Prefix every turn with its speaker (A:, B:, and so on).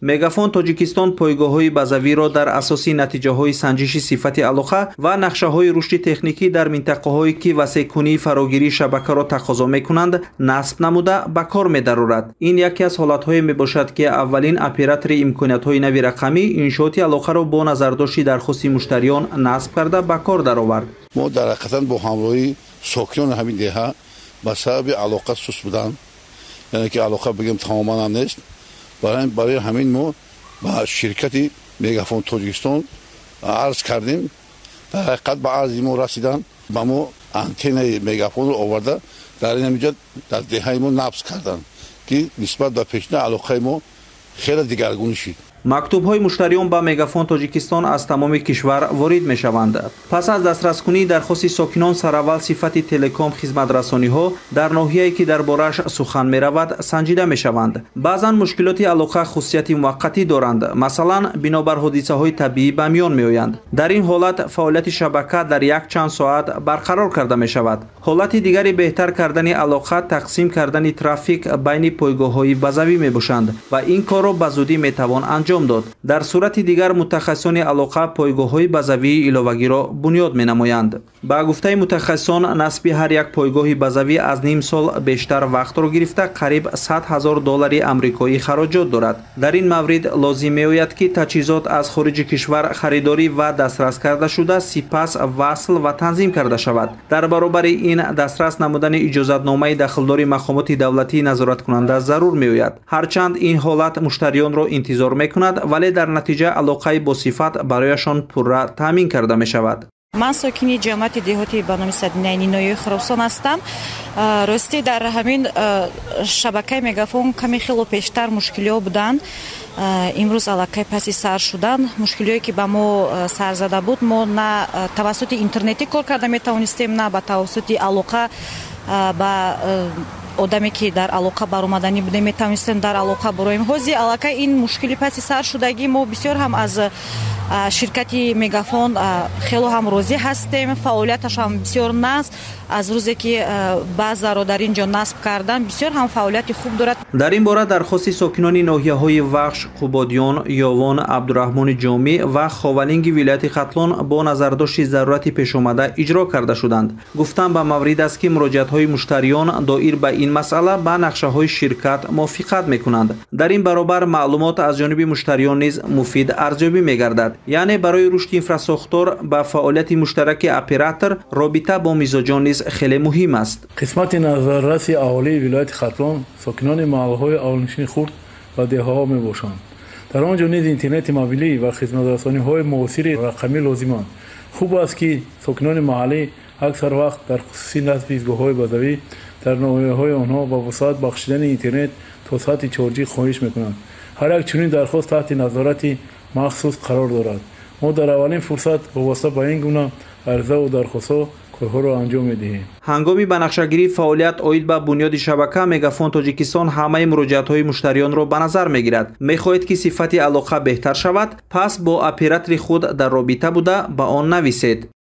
A: мегафон тоҷикистон пойгоҳҳои базавиро дар асоси натиҷаҳои санҷиши сифати алоқа ва нақшаҳои рушди техникӣ дар минтақаҳое ки васеъкунии фарогирии шабакаро тақозо мекунанд насб намуда ба кор медарорад. ин яке аз ҳолатҳое мебошад ки аввалин оператори имкониятҳои нави рақамӣ иншооти алоқаро бо назардошти дархости муштариён насб карда ба кор даровард.
B: мо дар ҳақиқатан бо ҳамроҳии сокинони ҳамин деҳа ба сабаби алоқа сус будан, яъне ки алоқа бигем тамоман ҳам нест. барои ҳамин мо ба ширкати мегафон тоҷикистон арз кардем. дар ҳақиқат ба арзи мо расидан ба мо антеннаи мегафонро оварда дар ин ҳамиҷа дар деҳаи мо набз карданд ки нисбат ба пешна алоқаи мо хеле дигаргуна шид.
A: мактубҳои муштариён ба мегафон тоҷикистон аз тамоми кишвар ворид мешаванд. пас аз дастраскунии дархости сокинон сараввал сифати телеком хизматрасониҳо дар ноҳияе ки дар борааш сухан меравад санҷида мешаванд. баъзан мушкилоти алоқа хусусияти муваққатӣ доранд, масалан бинобар ҳодисаҳои табиӣ ба миён меоянд. дар ин ҳолат фаъолияти шабака дар якчанд соат барқарор карда мешавад. ҳолати дигари беҳтар кардани алоқа тақсим кардани трафик байни пойгоҳҳои базавӣ мебошанд ва ин корро ба зудӣ метавон анҷом дод. дар сурати дигар мутахассисони алоқа пойгоҳҳои базавии иловагиро бунёд менамоянд. ба гуфтаи мутахассисон насби ҳар як пойгоҳи базавӣ аз ним сол бештар вақтро гирифта қариб $100,000 амрикоӣ хароҷот дорад. дар ин маврид лозим меояд ки таҷҳизот аз хориҷи кишвар харидорӣ ва дастрас карда шуда сипас васл ва танзим карда шавад. дар баробари ин дастрас намудани иҷозатномаи дахлдори мақомоти давлатии назораткунанда зарур меояд. ҳарчанд ин ҳолат муштариёнро интизор мекунад, вале дар натиҷа алоқаи босифат барояшон пурра таъмин карда мешавад.
C: ман сокини ҷамъияти деҳотии барноми Садинаи Ниноии Хӯросон ҳастам. рости дар ҳамин шабакаи мегафон каме хело пештар мушкилиҳо буданд. имрӯз аллакай паси сар шудан. Мушкилие ки ба мо сар зада буд, мо на тавассути интернетӣ кор карда метавонистем, на ба тавассути алоқа ба одаме ки дар алоқа баромаданӣ будем метавонистем дар алоқа бароем. ҳозир аллакай ин мушкили паси сар шудагӣ мо бисёр ҳам аз ширкати мегафон хело ҳам розӣ ҳастем. фаъолияташ ҳам бисёр наст. аз рӯзе ки баъзаро дар ин ҷо насб кардан бисёр ҳам фаъолияти хуб дорад.
A: дар ин бора дархости сокинони ноҳияҳои Вахш, Қубодиён, Ёвон, Абдураҳмони Ҷомӣ ва Ховалинги вилояти Хатлон бо назардошти зарурати пешомада иҷро карда шуданд. гуфтан ба маврид аст ки муроҷиатҳои муштариён доир ба ин масъала ба нақшаҳои ширкат мувофиқат мекунанд. дар ин баробар маълумот аз ҷониби муштариён низ муфид арзёбӣ мегардад. яъне барои рушди инфрасохтор ба фаъолияти муштараки оператор робита бо мизоҷон низ хеле муҳим аст.
D: қисмати назарраси аҳолии вилояти Хатлон сокинони маҳаллҳои аҳолинишини хурд ва деҳаҳо мебошанд. дар он ҷо низ интернети мобилӣ ва хизматрасониҳои муосири рақамӣ лозиманд. хуб аст ки сокинони маҳаллӣ аксар вақт дар хусуси насби изгоҳҳои базавӣ дар ноҳияҳои онҳо ба вусъат бахшидани интернет то сатҳи 4G хоҳиш мекунанд. ҳар як чунин дархост таҳти назорати махсус қарор дорад. мо дар аввалин фурсат вобаста ба ин гуна аризаву дархостҳо корҳоро анҷом медиҳем.
A: ҳангоми ба нақшагирии фаъолият оид ба бунёди шабака мегафон тоҷикистон ҳамаи муроҷиатҳои муштариёнро ба назар мегирад. мехоҳед ки сифати алоқа беҳтар шавад, пас бо оператори худ дар робита буда ба он нависед.